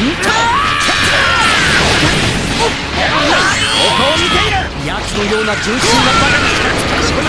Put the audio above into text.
ここを見ている。奴のような純粋なバカに